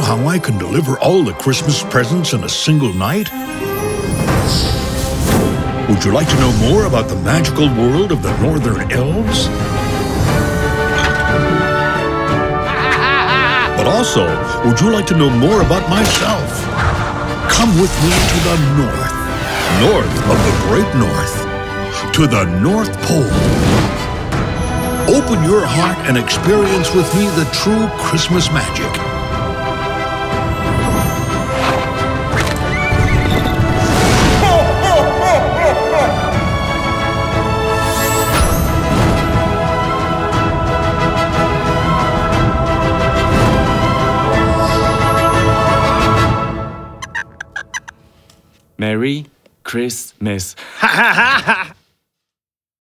how I can deliver all the Christmas presents in a single night? Would you like to know more about the magical world of the Northern Elves? But also, would you like to know more about myself? Come with me to the north of the Great North, to the North Pole. Open your heart and experience with me the true Christmas magic. Merry Christmas. Ha ha ha ha!